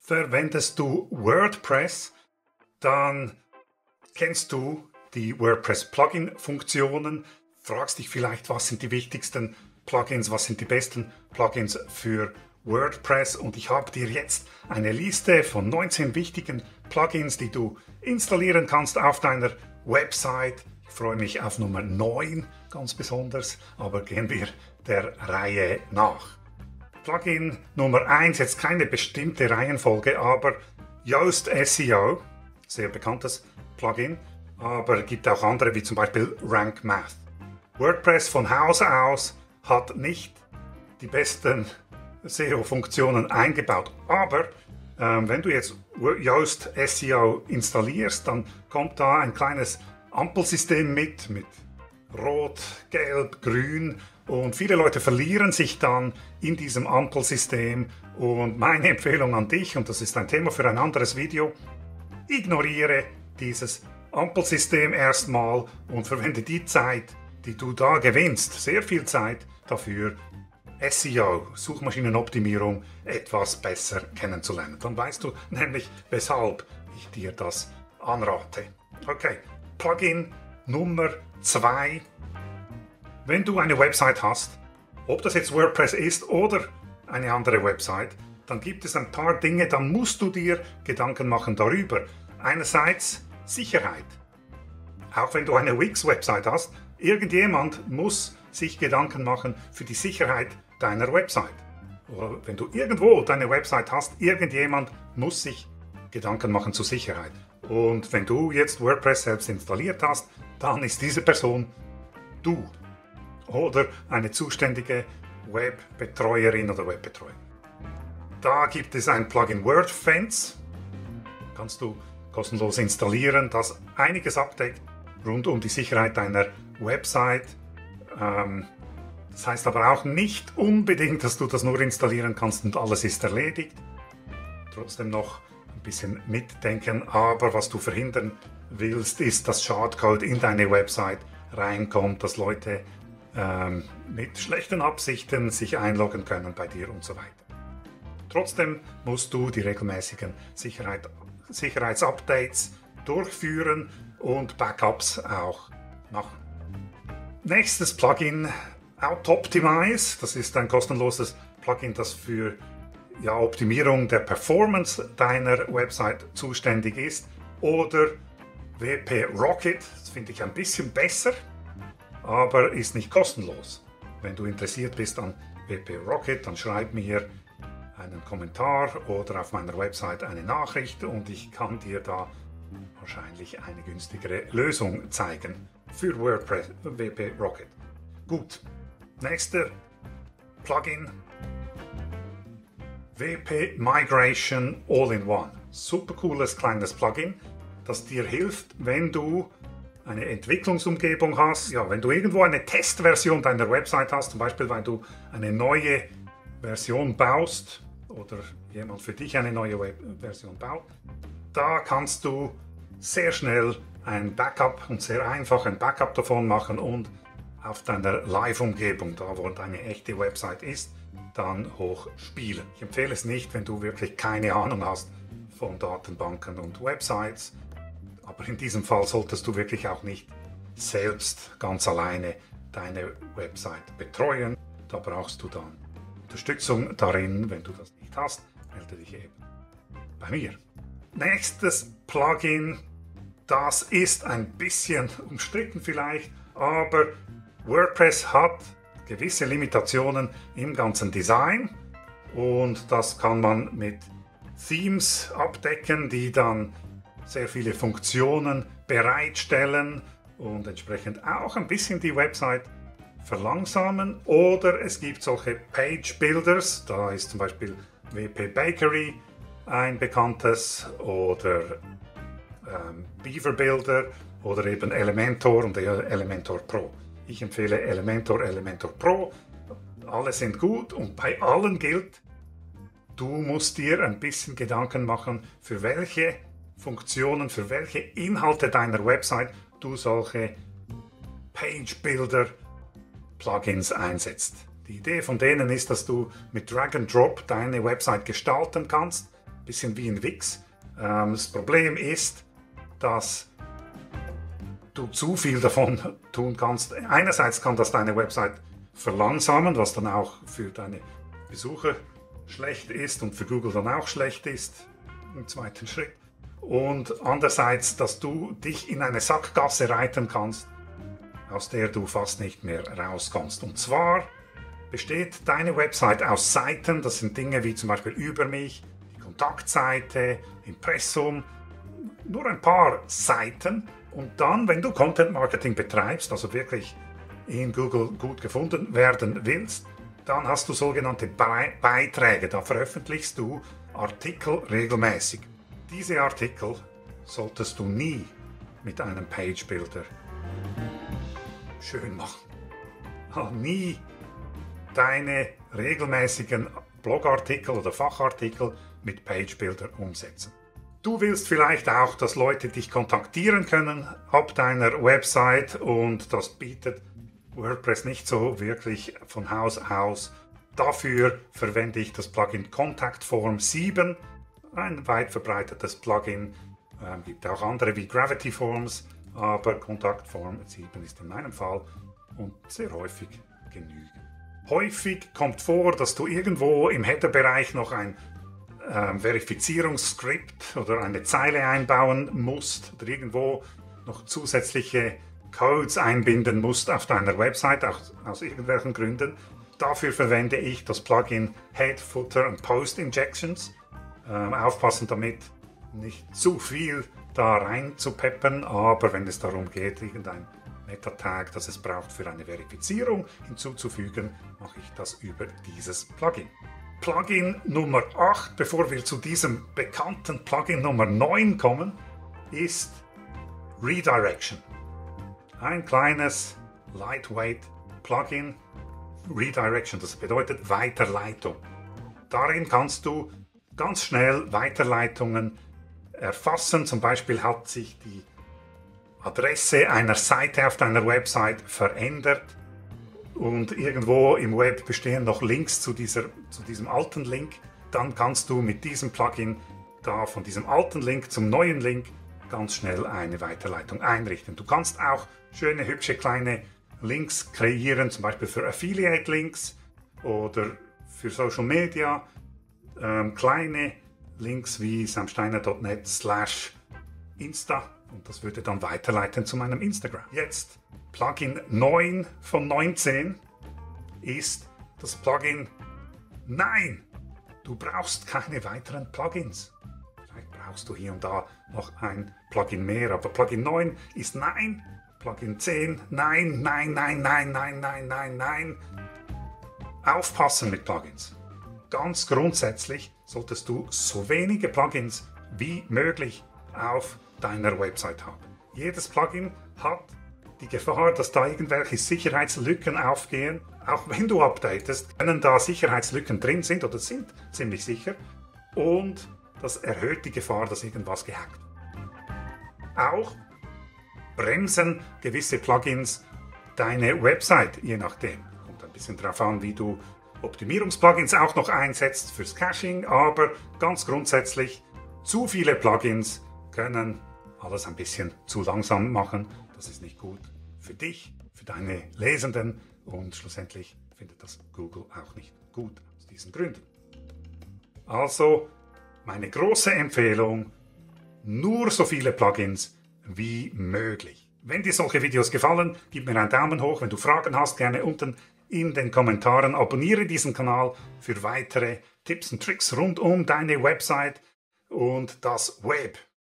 Verwendest du WordPress, dann kennst du die WordPress-Plugin-Funktionen, fragst dich vielleicht, was sind die wichtigsten Plugins, was sind die besten Plugins für WordPress, und ich habe dir jetzt eine Liste von 19 wichtigen Plugins, die du installieren kannst auf deiner Website. Ich freue mich auf Nummer 9 ganz besonders, aber gehen wir der Reihe nach. Plugin Nummer 1, jetzt keine bestimmte Reihenfolge, aber Yoast SEO, sehr bekanntes Plugin, aber es gibt auch andere wie zum Beispiel Rank Math. WordPress von Haus aus hat nicht die besten SEO-Funktionen eingebaut, aber wenn du jetzt Yoast SEO installierst, dann kommt da ein kleines Ampelsystem mit Rot, Gelb, Grün, und viele Leute verlieren sich dann in diesem Ampelsystem, und meine Empfehlung an dich, und das ist ein Thema für ein anderes Video: ignoriere dieses Ampelsystem erstmal und verwende die Zeit, die du da gewinnst, sehr viel Zeit dafür, SEO, Suchmaschinenoptimierung, etwas besser kennenzulernen. Dann weißt du nämlich, weshalb ich dir das anrate. Okay, Plugin Nummer 2. Wenn du eine Website hast, ob das jetzt WordPress ist oder eine andere Website, dann gibt es ein paar Dinge, da musst du dir Gedanken machen darüber. Einerseits Sicherheit. Auch wenn du eine Wix-Website hast, irgendjemand muss sich Gedanken machen für die Sicherheit deiner Website. Oder wenn du irgendwo deine Website hast, irgendjemand muss sich Gedanken machen zur Sicherheit. Und wenn du jetzt WordPress selbst installiert hast, dann ist diese Person du. Oder eine zuständige Webbetreuerin oder Webbetreuer. Da gibt es ein Plugin WordFence, kannst du kostenlos installieren, das einiges abdeckt rund um die Sicherheit deiner Website. Das heißt aber auch nicht unbedingt, dass du das nur installieren kannst und alles ist erledigt. Trotzdem noch ein bisschen mitdenken, aber was du verhindern willst, ist, dass Schadcode in deine Website reinkommt, dass Leute mit schlechten Absichten sich einloggen können bei dir und so weiter. Trotzdem musst du die regelmäßigen Sicherheitsupdates durchführen und Backups auch machen. Nächstes Plugin, Autoptimize. Das ist ein kostenloses Plugin, das für Optimierung der Performance deiner Website zuständig ist. Oder WP Rocket, das finde ich ein bisschen besser, aber ist nicht kostenlos. Wenn du interessiert bist an WP Rocket, dann schreib mir einen Kommentar oder auf meiner Website eine Nachricht und ich kann dir da wahrscheinlich eine günstigere Lösung zeigen für WordPress WP Rocket. Gut, nächster Plugin, WP Migration All-in-One. Super cooles kleines Plugin, das dir hilft, wenn du eine Entwicklungsumgebung hast, wenn du irgendwo eine Testversion deiner Website hast, zum Beispiel weil du eine neue Version baust oder jemand für dich eine neue Version baut, da kannst du sehr schnell ein Backup und sehr einfach ein Backup davon machen und auf deiner Live-Umgebung, da wo deine echte Website ist, dann hochspielen. Ich empfehle es nicht, wenn du wirklich keine Ahnung hast von Datenbanken und Websites. Aber in diesem Fall solltest du wirklich auch nicht selbst ganz alleine deine Website betreuen. Da brauchst du dann Unterstützung darin. Wenn du das nicht hast, melde dich eben bei mir. Nächstes Plugin, das ist ein bisschen umstritten vielleicht, aber WordPress hat gewisse Limitationen im ganzen Design und das kann man mit Themes abdecken, die dann sehr viele Funktionen bereitstellen und entsprechend auch ein bisschen die Website verlangsamen. Oder es gibt solche Page Builders, da ist zum Beispiel WP Bakery ein bekanntes, oder Beaver Builder oder eben Elementor und Elementor Pro. Ich empfehle Elementor Pro. Alle sind gut und bei allen gilt, du musst dir ein bisschen Gedanken machen, für welche Funktionen, für welche Inhalte deiner Website du solche Page Builder Plugins einsetzt. Die Idee von denen ist, dass du mit Drag and Drop deine Website gestalten kannst ein bisschen wie in Wix. Das Problem ist, dass du zu viel davon tun kannst. Einerseits kann das deine Website verlangsamen, was dann auch für deine Besucher schlecht ist und für Google dann auch schlecht ist im zweiten Schritt. Und andererseits, dass du dich in eine Sackgasse reiten kannst, aus der du fast nicht mehr rauskommst. Und zwar besteht deine Website aus Seiten, das sind Dinge wie zum Beispiel über mich, die Kontaktseite, Impressum, nur ein paar Seiten. Und dann, wenn du Content Marketing betreibst, also wirklich in Google gut gefunden werden willst, dann hast du sogenannte Beiträge. Da veröffentlichst du Artikel regelmäßig. Diese Artikel solltest du nie mit einem Page Builder schön machen. Nie deine regelmäßigen Blogartikel oder Fachartikel mit Page Builder umsetzen. Du willst vielleicht auch, dass Leute dich kontaktieren können ab deiner Website und das bietet WordPress nicht so wirklich von Haus aus. Dafür verwende ich das Plugin Contact Form 7, ein weit verbreitetes Plugin. Gibt auch andere wie Gravity Forms, aber Contact Form 7 ist in meinem Fall und sehr häufig genügend. Häufig kommt vor, dass du irgendwo im Header-Bereich noch ein Verifizierungsskript oder eine Zeile einbauen musst oder irgendwo noch zusätzliche Codes einbinden musst auf deiner Website, auch aus irgendwelchen Gründen. Dafür verwende ich das Plugin Head, Footer und Post Injections. Aufpassen damit, nicht zu viel da rein zu peppern, aber wenn es darum geht, irgendein Meta-Tag, das es braucht für eine Verifizierung hinzuzufügen, mache ich das über dieses Plugin. Plugin Nummer 8, bevor wir zu diesem bekannten Plugin Nummer 9 kommen, ist Redirection. Ein kleines, lightweight Plugin. Redirection, das bedeutet Weiterleitung. Darin kannst du ganz schnell Weiterleitungen erfassen. Zum Beispiel hat sich die Adresse einer Seite auf deiner Website verändert und irgendwo im Web bestehen noch Links zu diesem alten Link. Dann kannst du mit diesem Plugin da von diesem alten Link zum neuen Link ganz schnell eine Weiterleitung einrichten. Du kannst auch schöne, hübsche kleine Links kreieren, zum Beispiel für Affiliate-Links oder für Social Media. Kleine Links wie samsteiner.net/Insta und das würde dann weiterleiten zu meinem Instagram. Jetzt Plugin 9 von 19 ist das Plugin Nein, du brauchst keine weiteren Plugins. Vielleicht brauchst du hier und da noch ein Plugin mehr, aber Plugin 9 ist Nein. Plugin 10, nein, nein, nein, nein, nein, nein, nein, nein. Aufpassen mit Plugins. Ganz grundsätzlich solltest du so wenige Plugins wie möglich auf deiner Website haben. Jedes Plugin hat die Gefahr, dass da irgendwelche Sicherheitslücken aufgehen. Auch wenn du updatest, können da Sicherheitslücken drin sind oder sind ziemlich sicher. Und das erhöht die Gefahr, dass irgendwas gehackt wird. Auch bremsen gewisse Plugins deine Website, je nachdem. Kommt ein bisschen darauf an, wie du Optimierungsplugins auch noch einsetzt fürs Caching, aber ganz grundsätzlich, zu viele Plugins können alles ein bisschen zu langsam machen. Das ist nicht gut für dich, für deine Lesenden und schlussendlich findet das Google auch nicht gut aus diesen Gründen. Also meine große Empfehlung, nur so viele Plugins wie möglich. Wenn dir solche Videos gefallen, gib mir einen Daumen hoch. Wenn du Fragen hast, gerne unten in den Kommentaren. Abonniere diesen Kanal für weitere Tipps und Tricks rund um deine Website und das Web.